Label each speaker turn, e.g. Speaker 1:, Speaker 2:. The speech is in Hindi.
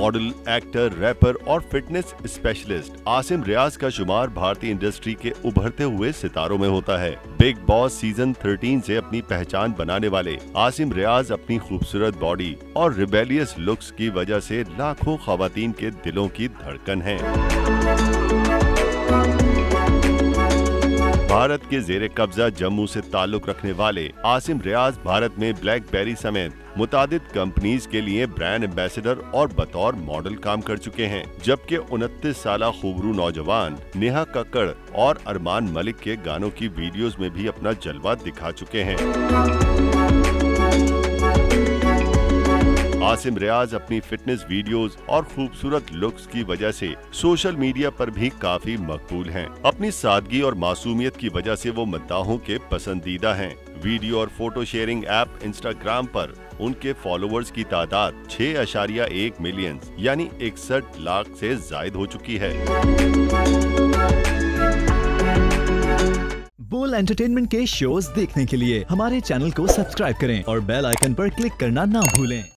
Speaker 1: मॉडल, एक्टर, रैपर और फिटनेस स्पेशलिस्ट आसिम रियाज का शुमार भारतीय इंडस्ट्री के उभरते हुए सितारों में होता है। बिग बॉस सीजन 13 से अपनी पहचान बनाने वाले आसिम रियाज अपनी खूबसूरत बॉडी और रिबेलियस लुक्स की वजह से लाखों खवातीन के दिलों की धड़कन है। भारत के जेरे कब्जा जम्मू से ताल्लुक रखने वाले आसिम रियाज भारत में ब्लैकबेरी समेत मुतादिद कंपनीज के लिए ब्रांड एम्बेसडर और बतौर मॉडल काम कर चुके हैं, जबकि 29 साला खूबरू नौजवान नेहा कक्कड़ और अरमान मलिक के गानों की वीडियोस में भी अपना जलवा दिखा चुके हैं। आसिम रियाज अपनी फिटनेस वीडियोस और खूबसूरत लुक्स की वजह से सोशल मीडिया पर भी काफी मकबूल हैं। अपनी सादगी और मासूमियत की वजह से वो मद्दाहों के पसंदीदा हैं। वीडियो और फोटो शेयरिंग ऐप इंस्टाग्राम पर उनके फॉलोअर्स की तादाद 6.1 मिलियन यानी 61 लाख से जायद हो चुकी है।
Speaker 2: बोल एंटरटेनमेंट के शोज देखने के लिए हमारे चैनल को सब्सक्राइब करें और बेल आइकन पर क्लिक करना ना भूलें।